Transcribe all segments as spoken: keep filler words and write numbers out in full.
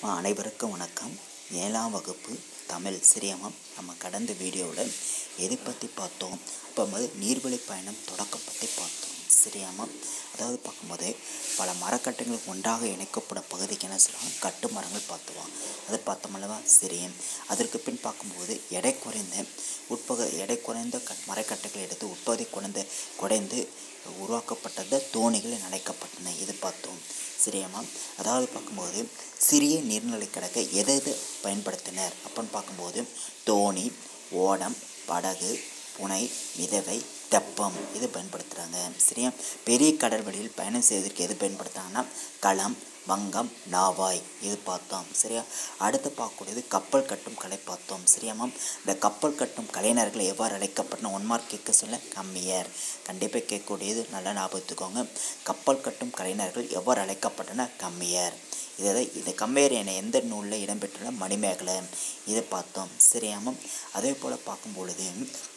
அனைவருக்கும் வணக்கம். ஏழாம் வகுப்பு தமிழ் சிறியமம். நம்ம கடந்த வீடியோவில் எதை பற்றி பார்த்தோம்? இப்போ வந்து நீர்வழி பயணம் தொடக்கம் பற்றி பார்த்தோம் சிறியமம். அதாவது பார்க்கும்போது பல மரக்கட்டைகள் ஒன்றாக இணைக்கப்படும் பகுதிக்கு என்ன சொல்லுவாங்க? கட்டு மரங்கள் பார்த்துவோம். அதை பார்த்தோம்லவா சிறியம். அதற்கு பின் பார்க்கும்போது எடை குறைந்த உட்பக எடை குறைந்த க மரக்கட்டைகள் எடுத்து உட்பகுதி குறைந்த குறைந்து உருவாக்கப்பட்டது தோணிகள் நினைக்கப்பட்டன. இது பார்த்தோம் சிறியமா. அதாவது பார்க்கும்போது சிறிய நீர்நிலை கடக்க எதை எது பயன்படுத்தினர் அப்படின்னு பார்க்கும்போது தோணி, ஓடம், படகு, புனை, மிதவை, தெப்பம் இது பயன்படுத்துகிறாங்க. சரியா. பெரிய கடல் வழியில் பயணம் செய்வதற்கு எது பயன்படுத்துகிறாங்கன்னா களம், வங்கம், நாவாய் இது பார்த்தோம். சரியா. அடுத்து பார்க்கக்கூடியது கப்பல் கட்டும் கலை பார்த்தோம். சரியாமா. இந்த கப்பல் கட்டும் கலைஞர்கள் எவ்வாறு அழைக்கப்பட்டன? ஒன் மார்க் கேட்க சொல்ல கம்மியர். கண்டிப்பாக கேட்கக்கூடியது நல்லா ஞாபகத்துக்கோங்க. கப்பல் கட்டும் கலைஞர்கள் எவ்வாறு அழைக்கப்பட்டன? கம்மியர். இதை இது கம்மியர் என எந்த நூலில் இடம்பெற்றுள்ள? மணிமேகலை இதை பார்த்தோம். சரியாமா. அதே போல் பார்க்கும் பொழுது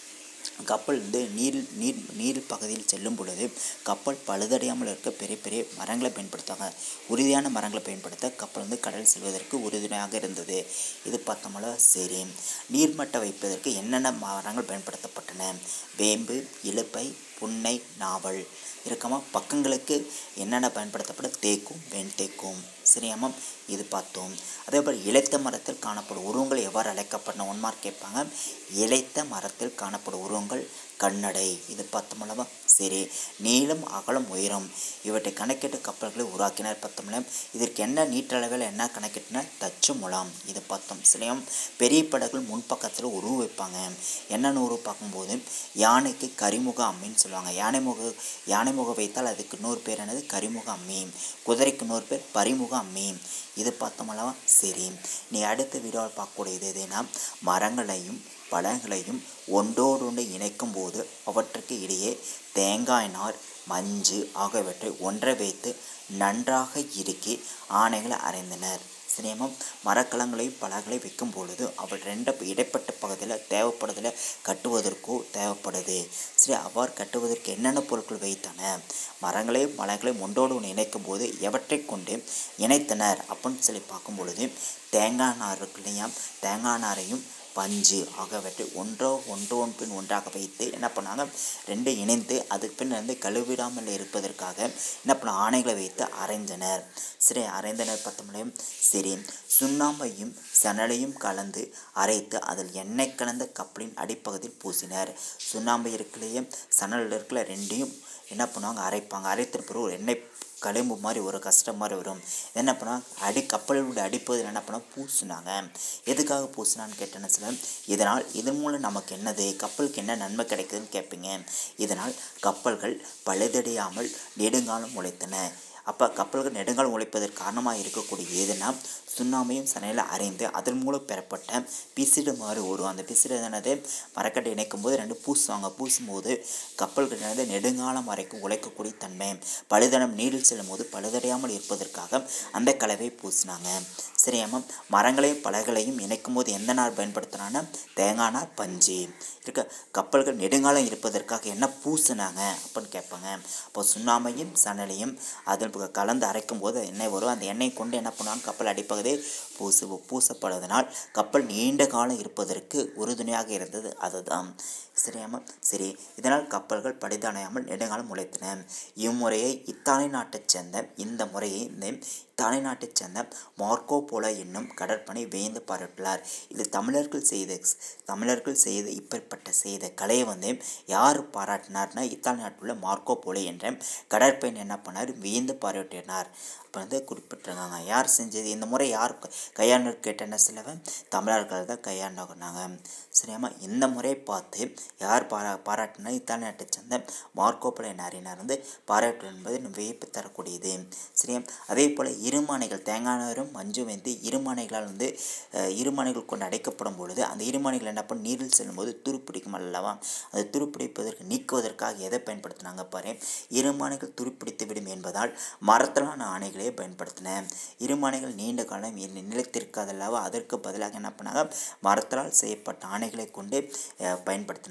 கப்பல் வந்து நீர் நீர் நீர் பகுதியில் செல்லும் பொழுது கப்பல் பழுதடையாமல் இருக்க பெரிய பெரிய மரங்களை பயன்படுத்தாங்க. உறுதியான மரங்களை பயன்படுத்த கப்பல் வந்து கடல் செல்வதற்கு உறுதுணையாக இருந்தது. இது பார்த்தோம்ல. சரி. நீர்மட்ட வைப்பதற்கு என்னென்ன மரங்கள் பயன்படுத்தப்பட்டன? வேம்பு, இலுப்பை, புன்னை, நாவல் இருக்கமா. பக்கங்களுக்கு என்னென்ன பயன்படுத்தப்படும்? தேக்கும், வெண்தேக்கும். சரியாமா. இது பார்த்தோம். அதே போல் இளைத்த மரத்தில் காணப்படும் உருவங்கள் எவ்வாறு அழைக்கப்பட்டன? ஒன் மார்க் கேட்பாங்க. இளைத்த மரத்தில் காணப்படும் உருவங்கள் கண்ணடை. இது பார்த்தோம்லவா. சரி. நீளம், அகலம், உயரம் இவற்றை கணக்கிட்டு கப்பல்களை உருவாக்கினார். பார்த்தோம்ல. இதற்கு என்ன நீட்டளவில் என்ன கணக்கிட்டனர்? தச்சு முலாம். இது பார்த்தோம். சிலையம் பெரிய படகுகள் முன்பக்கத்தில் உருவ வைப்பாங்க. என்னென்னு உருவ பார்க்கும்போது யானைக்கு கரிமுக அம்மின்னு சொல்லுவாங்க. யானை முக யானை முகம் வைத்தால் அதுக்கு இன்னொரு பேர் என்னது? கரிமுக அம்மி. குதிரைக்கு இன்னொரு பேர் பரிமுக அம்மி. இது பார்த்தோம்லவா. சரி. நீ அடுத்த வீடியோவில் பார்க்கக்கூடியது எதுனா மரங்களையும் பழங்களையும் ஒன்றோடொன்று இணைக்கும் போது அவற்றுக்கு இடையே தேங்காய் நார், மஞ்சு ஆகியவற்றை ஒன்றை வைத்து நன்றாக இறுக்கி ஆணைகளை அறைந்தனர். சினிமம் மரக்கலங்களையும் பழங்களையும் வைக்கும் பொழுது அவள் ரெண்டு இடைப்பட்ட பகுதியில் தேவைப்படுதில் கட்டுவதற்கோ தேவைப்படுது. சரி. அவ்வாறு கட்டுவதற்கு என்னென்ன பொருட்கள் வைத்தன? மரங்களையும் மலைகளையும் ஒன்றோடு ஒன்று இணைக்கும் போது எவற்றை கொண்டு இணைத்தனர் அப்படின்னு சொல்லி பார்க்கும் பொழுது தேங்காய் நார் இருக்கு இல்லையா, தேங்காய் நாரையும் பஞ்சு ஆகியவற்றை ஒன்றோ ஒன்றோ பின் ஒன்றாக வைத்து என்ன பண்ணாங்க? ரெண்டு இணைந்து அதுக்கு பின் வந்து கழுவிடாமல் இருப்பதற்காக என்ன பண்ண ஆணைகளை வைத்து அரைந்தனர். சரி. அரைந்தனர் பார்த்தோம்லையும். சரி. சுண்ணாம்பையும் சணலையும் கலந்து அரைத்து அதில் எண்ணெய் கலந்த கப்பலின் அடிப்பகுதியில் பூசினர். சுண்ணாம்பு இருக்குல்லையே, சணல் இருக்குல்ல, ரெண்டையும் என்ன பண்ணுவாங்க? அரைப்பாங்க. அரைத்த பிறகு ஒரு எண்ணெய் கழும்பு மாதிரி ஒரு கஷ்டம் மாதிரி வரும். என்ன பண்ணால் அடி கப்பலோட அடிப்பகுதியில் என்ன பண்ணால் பூசினாங்க. எதுக்காக பூசினான்னு கேட்டேன்னு சொல்ல, இதனால் இதன் மூலம் நமக்கு என்னது? கப்பலுக்கு என்ன நன்மை கிடைக்குதுன்னு கேட்பீங்க. இதனால் கப்பல்கள் பழுதடையாமல் நெடுங்காலம் உழைத்தன. அப்போ கப்பல்கள் நெடுங்காலம் உழைப்பதற்கு காரணமாக இருக்கக்கூடிய எதுனா சுண்ணாம்பையும் சனையில் அரைந்து அதன் மூலம் பெறப்பட்ட பிசிடு மாதிரி வரும். அந்த பிசிடு என்னது? மரக்கட்டை இணைக்கும் போது ரெண்டு பூசுவாங்க. பூசும்போது கப்பல்கள் என்னது? நெடுங்காலம் வரைக்கும் உழைக்கக்கூடிய தன்மை. பழுதடம் நீரில் செல்லும் போது பழுதடையாமல் இருப்பதற்காக அந்த கலவை பூசினாங்க. சரியாம. மரங்களையும் பலகைகளையும் இணைக்கும் போது எந்த நார் பயன்படுத்தினான்னா தேங்காய் நார், பஞ்சு இருக்க. கப்பல்கள் நெடுங்காலம் இருப்பதற்காக என்ன பூசினாங்க அப்படின்னு கேட்பாங்க. அப்போ சுண்ணாம்பையும் சணலையும் அதில் கலந்து அரைக்கும் போது எண்ணெய் வரும். அந்த எண்ணெய் கொண்டு என்ன பண்ணுவாங்க? கப்பல் அடிப்பகுதி பூசு பூசப்படுவதனால் கப்பல் நீண்ட காலம் இருப்பதற்கு உறுதுணையாக இருந்தது. அதுதான். சரியாம. சரி. இதனால் கப்பல்கள் பழுதடையாமல் நெடுங்காலம் உழைத்தன. இம்முறையை இத்தாலி நாட்டைச் சேர்ந்த இந்த முறையை இந்த இத்தாலி நாட்டைச் சேர்ந்த மார்க்கோ போலோ என்னும் கடற்படை வியந்து பாராட்டினார். இது தமிழர்கள் செய்த தமிழர்கள் செய்த இப்படிப்பட்ட செய்த கலையை வந்து யார் பாராட்டினார்னா இத்தாலி நாட்டில் உள்ள மார்க்கோ போலோ என்ற கடற்பயணி என்ன பண்ணார்? வியந்து பாராட்டினார். அப்போ வந்து குறிப்பிட்டிருக்காங்க. யார் செஞ்சது இந்த முறை? யார் கையாண்டு கேட்டேன்னா சிலவன் தமிழர்கள் தான் கையாண்டாங்க. சரியாமா. இந்த முறையை பார்த்து யார் பாரா பாராட்டினா இத்தாலி நாட்டை சேர்ந்த மார்க்கோ போலோ என அறிஞர் வந்து பாராட்டு என்பது வியப்பு தரக்கூடியது. சரியா. அதே போல் இருமானைகள் தேங்காய் நாரும் மஞ்சு வைத்து இருமானைகளால் வந்து இருமானைகள் கொண்டு அடைக்கப்படும் பொழுது அந்த இருமானைகள் என்ன பண்ண நீரில் செல்லும்போது துருப்பிடிக்கும் அல்லவா. அது துருப்பிடிப்பதற்கு நீக்குவதற்காக எதை பயன்படுத்தினாங்க பாரு? இருமானைகள் துருப்பிடித்து விடும் என்பதால் மரத்திலான ஆணைகளே பயன்படுத்தின. இருமானைகள் நீண்ட காலம் நிலைத்திருக்காதல்லவா, அதற்கு பதிலாக என்ன பண்ணாங்க? மரத்தால் செய்யப்பட்ட ஆணைகளை கொண்டு பயன்படுத்தினாங்க.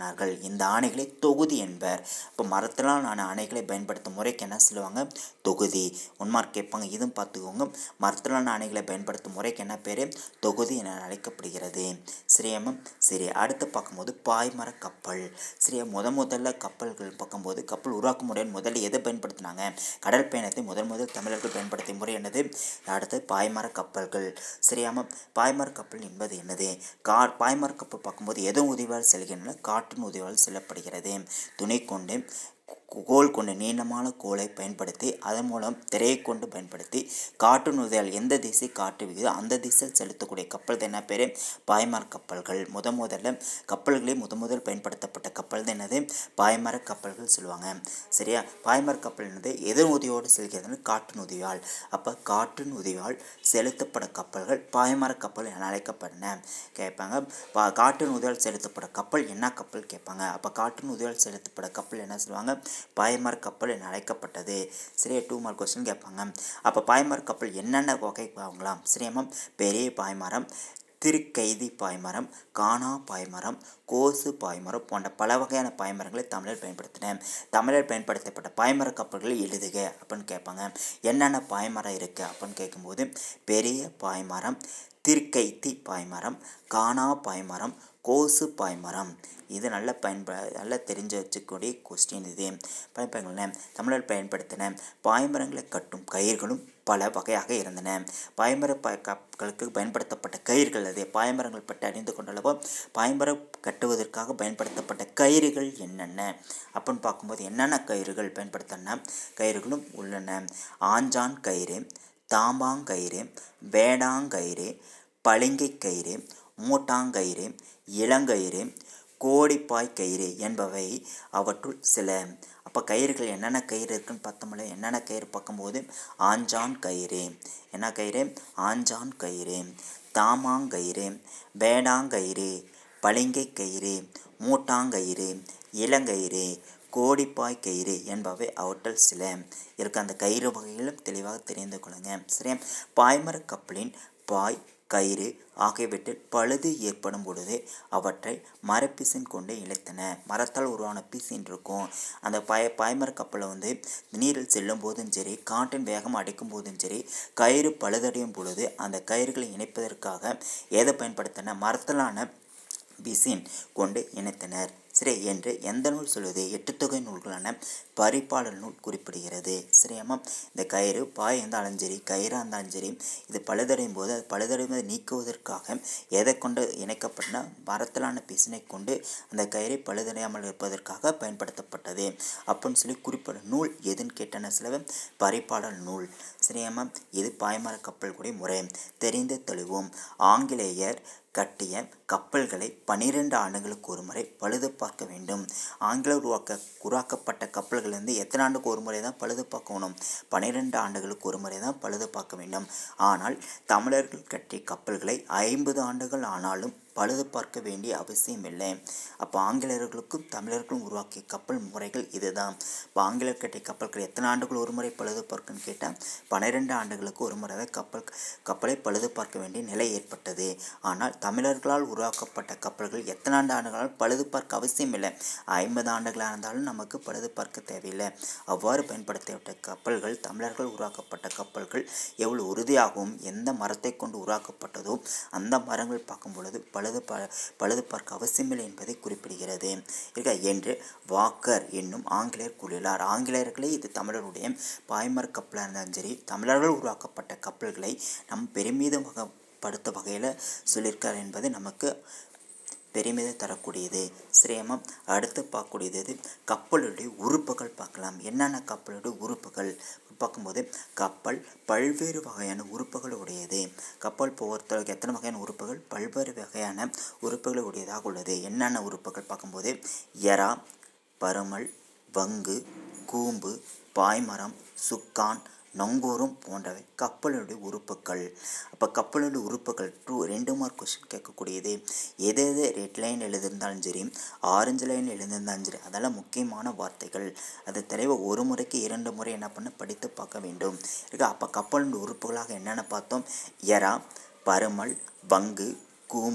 பயன்படுத்தினார்கள். இந்த ஆணைகளை தொகுதி என்பர். இப்போ மரத்தினால் ஆன ஆணைகளை பயன்படுத்தும் முறைக்கு என்ன சொல்லுவாங்க? தொகுதி. ஒன் மார்க் கேட்பாங்க, இதுவும் பார்த்துக்கோங்க. மரத்திலான ஆணைகளை பயன்படுத்தும் முறைக்கு என்ன பேர்? தொகுதி என அழைக்கப்படுகிறது. சரியாம சரி, அடுத்து பார்க்கும்போது பாய்மர கப்பல். சரியா, முத முதல்ல கப்பல்கள் பார்க்கும்போது கப்பல் உருவாக்கும் முறையில் முதல்ல எதை பயன்படுத்தினாங்க? கடல் பயணத்தை முதல் முதல் தமிழர்கள் பயன்படுத்திய முறை என்னது? அடுத்து பாய்மர கப்பல்கள். சரியாம பாய்மர கப்பல் என்பது என்னது? கா பாய்மர கப்பல் பார்க்கும்போது எதன் உதவியால் செல்கின்றன? காற்றின் உதவியால் செல்லப்படுகிறது. துணை கொண்டு கோல் கொண்டு நீளமான கோலை பயன்படுத்தி அதன் மூலம் திரையை கொண்டு பயன்படுத்தி காற்றின் உதவியால் எந்த திசை காற்று விகுதோ அந்த திசையில் செலுத்தக்கூடிய கப்பல் தான் என்ன பேர்? பாய்மர கப்பல்கள். முத முதல்ல கப்பல்களே முத முதல் பயன்படுத்தப்பட்ட கப்பல் தான் என்னது? பாய்மர கப்பல்கள் சொல்லுவாங்க. சரியா, பாய்மர கப்பல் என்னது? எதன் உதவியோடு செல்கிறதுன்னு? காற்றின் உதவியால். அப்போ காற்றின் உதவியால் செலுத்தப்பட கப்பல்கள் பாய்மர கப்பல் என அழைக்கப்பட்டன. கேட்பாங்க, பா காற்றின் உதவியால் செலுத்தப்பட கப்பல் என்ன கப்பல் கேட்பாங்க. அப்போ காற்றின் உதவியால் செலுத்தப்பட கப்பல் என்ன சொல்லுவாங்க? பாய்மர கப்பல் என அழைக்கப்பட்டது. சரியா, டூ மார்க் கொஸ்டின் கேட்பாங்க. அப்போ பாய்மர கப்பல் என்னென்ன வகை வாங்கலாம்? சரியாம பெரிய பாய்மரம், திருக்கைதி பாய்மரம், கானா பாய்மரம், கோசு பாய்மரம் போன்ற பல வகையான பாய்மரங்களை தமிழர் பயன்படுத்தின. தமிழர் பயன்படுத்தப்பட்ட பாய்மர கப்பல்களை எழுதுக அப்படின்னு கேட்பாங்க. என்னென்ன பாய்மரம் இருக்குது அப்படின்னு கேட்கும்போது பெரிய பாய்மரம், திருக்கைத்தி பாய்மரம், கானா பாய்மரம், கோசு பாய்மரம். இது நல்ல பயன்ப நல்லா தெரிஞ்சு வச்சுக்கூடிய கொஸ்டின். இது பயன்படுத்தின தமிழர் பயன்படுத்தின பாய்மரங்களை கட்டும் கயிர்களும் பல வகையாக இருந்தன. பாய்மர ப கப்பல்களுக்கு பயன்படுத்தப்பட்ட கயிர்கள் அது. பாய்மரங்கள் பற்றி அறிந்து கொண்டளவோ பாய்மரம் கட்டுவதற்காக பயன்படுத்தப்பட்ட கயிறுகள் என்னென்ன அப்படின்னு பார்க்கும்போது என்னென்ன கயிறுகள் பயன்படுத்தின கயிறுகளும் உள்ளன. ஆஞ்சான் கயிறு, தாம்பாங்கயிறு, வேடாங்கயிறு, பளிங்கை கயிறு, மூட்டாங்கயிறு, இளங்கயிறு, கோடிப்பாய் கயிறு என்பவை அவற்றுள் சில. அப்போ கயிறுகள் என்னென்ன கயிறு இருக்குன்னு பார்த்தோம்ல. என்னென்ன கயிறு பார்க்கும்போது ஆஞ்சான் கயிறு, என்ன கயிறு? ஆஞ்சான் கயிறு, தாமாங்கயிறு, வேடாங்கயிறு, பளிங்கை கயிறு, மூட்டாங்கயிறு, இளங்கயிறு, கோடிப்பாய் கயிறு என்பவை அவற்றில் சில இருக்க. அந்த கயிறு வகைகளும் தெளிவாக தெரிந்து கொள்ளுங்க. சரியா, பாய்மர கப்பலின் பாய், கயிறு ஆகியவற்றில் பழுது ஏற்படும் பொழுது அவற்றை மரப்பிசின் கொண்டு இழுத்தன. மரத்தால் உருவான பிசின் இருக்கும். அந்த பாய பாய்மர கப்பலை வந்து நீரில் செல்லும் போதும் சரி, காற்றின் வேகம் அடிக்கும் போதும் சரி, கயிறு பழுதடையும் பொழுது அந்த கயிறுகளை இணைப்பதற்காக எதை பயன்படுத்தின? மரத்தாலான பிசின் கொண்டு இணைத்தனர். சரி என்று எந்த நூல் சொல்வது? எட்டு தொகை நூல்களான பரிபாடல் நூல் குறிப்பிடுகிறது. சரியாமா, இந்த கயிறு பாய் இருந்தாலும் சரி, கயிறாக இருந்தாலும் சரி, இது பழுதடையும் போது அது பழுதடைவதை நீக்குவதற்காக எதை கொண்டு இணைக்கப்பட்டன? மரத்திலான பிசினை கொண்டு அந்த கயிறை பழுதடையாமல் இருப்பதற்காக பயன்படுத்தப்பட்டது அப்படின்னு சொல்லி குறிப்பிடும் நூல் எதுன்னு கேட்டன சிலவ பரிபாடல் நூல். சரியாமா, இது பாய்மர கப்பல் கூடிய முறை தெரிந்து தெளிவோம். ஆங்கிலேயர் கட்டிய கப்பல்களை பனிரெண்டு ஆண்டுகளுக்கு ஒரு முறை பழுது பார்க்க வேண்டும். ஆங்கிலேயர் உருவாக்க உருவாக்கப்பட்ட கப்பல்களிலிருந்து எத்தனை ஆண்டுக்கு ஒரு முறை தான் பழுது பார்க்கணும்? பனிரெண்டு ஆண்டுகளுக்கு ஒரு முறை தான் பழுது பார்க்க வேண்டும். ஆனால் தமிழர்கள் கட்டிய கப்பல்களை ஐம்பது ஆண்டுகள் ஆனாலும் பழுது பார்க்க வேண்டிய அவசியம் இல்லை. அப்போ ஆங்கிலேயர்களுக்கும் தமிழர்களும் உருவாக்கிய கப்பல் முறைகள் இதுதான். இப்போ ஆங்கிலேயர் கட்டிய கப்பல்கள் எத்தனை ஆண்டுகள் ஒரு முறை பழுது பார்க்குன்னு கேட்டால் பன்னிரெண்டு ஆண்டுகளுக்கு ஒரு முறை தான் கப்பல் கப்பலை பழுது பார்க்க வேண்டிய நிலை ஏற்பட்டது. ஆனால் தமிழர்களால் உருவாக்கப்பட்ட கப்பல்கள் எத்தனை ஆண்டு ஆண்டுகளால் பழுது பார்க்க அவசியம் இல்லை. ஐம்பது ஆண்டுகளாக இருந்தாலும் நமக்கு பழுது பார்க்க தேவையில்லை. அவ்வாறு பயன்படுத்தப்பட்ட கப்பல்கள் தமிழர்கள் உருவாக்கப்பட்ட கப்பல்கள் எவ்வளவு உறுதியாகவும் எந்த மரத்தை கொண்டு உருவாக்கப்பட்டதோ அந்த மரங்கள் பார்க்கும் பொழுது பழுது ப பழுது பார்க்க அவசியமில்லை என்பதை குறிப்பிடுகிறது என்று வாக்கர் என்னும் ஆங்கிலேயர் கூறினார். ஆங்கிலேயர்களே இது தமிழருடைய பாய்மர கப்பலாக இருந்தாலும் சரி, தமிழர்கள் உருவாக்கப்பட்ட கப்பல்களை நம் பெருமிதமாக படுத்த வகையில் சொல்லியிருக்கார் என்பது நமக்கு பெருமிதை தரக்கூடியது. சிரேமம் அடுத்து பார்க்கக்கூடியது கப்பலுடைய உறுப்புகள் பார்க்கலாம். என்னென்ன கப்பலுடைய உறுப்புகள் பார்க்கும்போது கப்பல் பல்வேறு வகையான உறுப்புகள் உடையது. கப்பல் பொறுத்தவரைக்கும் எத்தனை வகையான உறுப்புகள்? பல்வேறு வகையான உறுப்புகள் உடையதாக உள்ளது. என்னென்ன உறுப்புகள் பார்க்கும்போது எறா, பருமல், வங்கு, கூம்பு, பாய்மரம், சுக்கான், நங்கூரம் போன்றவை கப்பலுடைய உறுப்புகள். அப்போ கப்பலுடைய உறுப்புகள் டூ ரெண்டு மார்க் கொஸ்டின் கேட்கக்கூடியது. எது எது ரெட் லைன் எழுதியிருந்தாலும் சரி, ஆரஞ்சு லைன் எழுதியிருந்தாலும் சரி, அதெல்லாம் முக்கியமான வார்த்தைகள். அது தெளிவாக ஒரு முறைக்கு இரண்டு முறை என்ன பண்ண படித்து பார்க்க வேண்டும் இருக்கு. அப்போ கப்பலுடைய உறுப்புகளாக என்னென்ன பார்த்தோம்? எறா, பருமல், வங்கு, கூம்பு,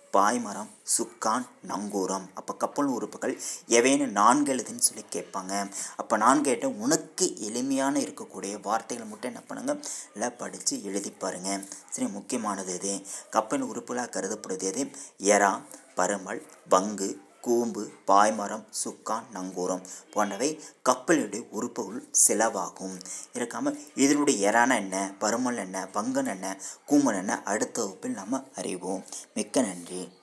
பாய்மரம், சுக்கான், நங்கூரம். அப்போ கப்பல் உறுப்புகள் எவைன்னு நான்கு எழுதுன்னு சொல்லி கேட்பாங்க. அப்போ நான் கேட்டேன் உனக்கு எளிமையான இருக்கக்கூடிய வார்த்தைகளை மட்டும் என்ன பண்ணுங்க இல்லை படித்து எழுதி பாருங்க. சரி, முக்கியமானது எது? கப்பல் உறுப்புகளாக கருதப்படுது எது? எறா, பருமல், வங்கு, கூம்பு, பாய்மரம், சுக்கான், நங்கூரம் போன்றவை கப்பலுடைய உறுப்புகள் சிலவாகும். இருக்காமல் இதனுடைய எறான என்ன, பருமல் என்ன, பங்கன் என்ன, கூம்பன் என்ன அடுத்த வகுப்பில் நம்ம அறிவோம். மிக்க நன்றி.